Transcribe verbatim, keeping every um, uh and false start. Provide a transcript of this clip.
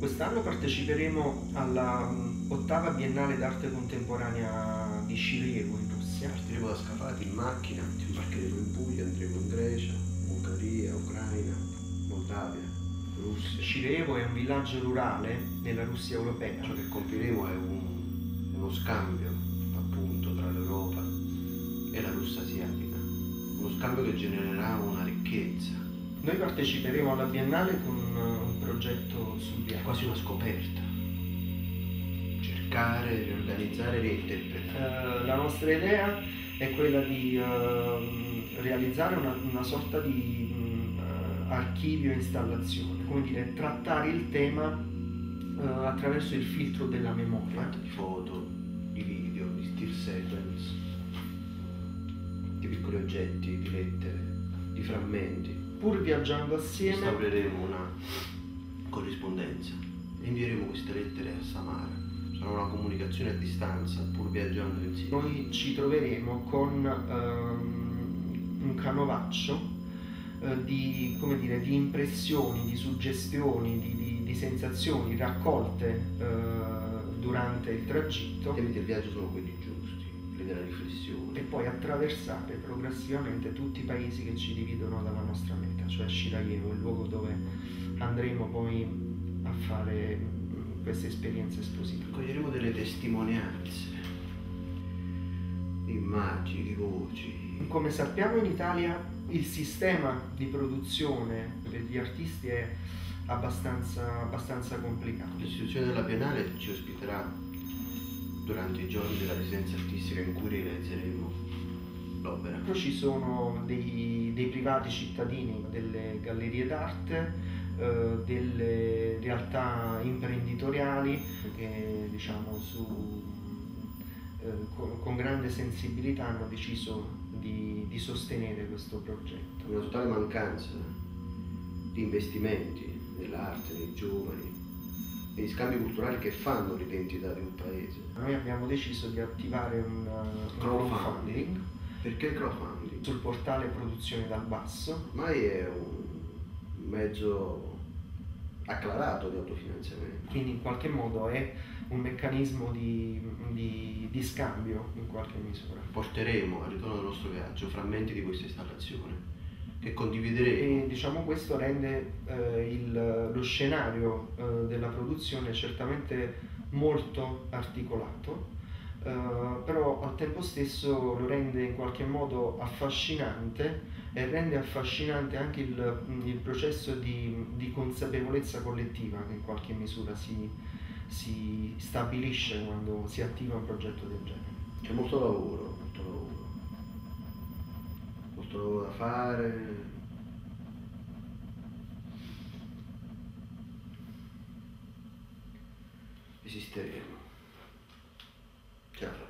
Quest'anno parteciperemo alla um, ottava Biennale d'Arte Contemporanea di Sarajevo in Russia. Partiremo da Scafati in macchina, ci imbarcheremo in Puglia, andremo in Grecia, Bulgaria, Ucraina, Moldavia, Russia. Sarajevo è un villaggio rurale nella Russia europea. Ciò che compieremo è, un, è uno scambio appunto tra l'Europa e la Russia asiatica, uno scambio che genererà una ricchezza. Noi parteciperemo alla Biennale con un progetto sul viaggio. Quasi una scoperta. Cercare, riorganizzare, reinterpretare. Uh, la nostra idea è quella di uh, realizzare una, una sorta di uh, archivio e installazione, come dire, trattare il tema uh, attraverso il filtro della memoria. Fatto di foto, di video, di still sequence, di piccoli oggetti, di lettere, di frammenti. Pur viaggiando assieme instaureremo una corrispondenza e invieremo queste lettere a Samara. Sarà una comunicazione a distanza, pur viaggiando insieme. Noi ci troveremo con um, un canovaccio uh, di, come dire, di impressioni, di suggestioni, di, di, di sensazioni raccolte uh, durante il tragitto. I temi del viaggio sono quelli giusti, quelli della riflessione. E poi attraversare progressivamente tutti i paesi che ci dividono dalla nostra meta, cioè Sarajevo, il luogo dove andremo poi a fare queste esperienze esplosive. Coglieremo delle testimonianze, immagini, voci. Come sappiamo in Italia il sistema di produzione degli artisti è abbastanza, abbastanza complicato. L'istituzione della Biennale ci ospiterà durante i giorni della residenza artistica in cui realizzeremo l'opera. Ci sono dei, dei privati cittadini, delle gallerie d'arte, eh, delle realtà imprenditoriali che diciamo su, eh, con, con grande sensibilità hanno deciso di, di sostenere questo progetto. Una totale mancanza di investimenti nell'arte, nei giovani, negli scambi culturali che fanno l'identità di un paese. Noi abbiamo deciso di attivare un, un crowdfunding. Perché il crowdfunding? Sul portale Produzione dal Basso. Ormai è un mezzo acclarato di autofinanziamento. Quindi in qualche modo è un meccanismo di, di, di scambio in qualche misura. Porteremo al ritorno del nostro viaggio frammenti di questa installazione che condivideremo. E diciamo questo rende eh, il, lo scenario eh, della produzione certamente molto articolato, eh, però al tempo stesso lo rende in qualche modo affascinante e rende affascinante anche il, il processo di, di consapevolezza collettiva che in qualche misura si, si stabilisce quando si attiva un progetto del genere. C'è molto lavoro, molto lavoro. Molto lavoro da fare. Esisteremo. Ce la faremo.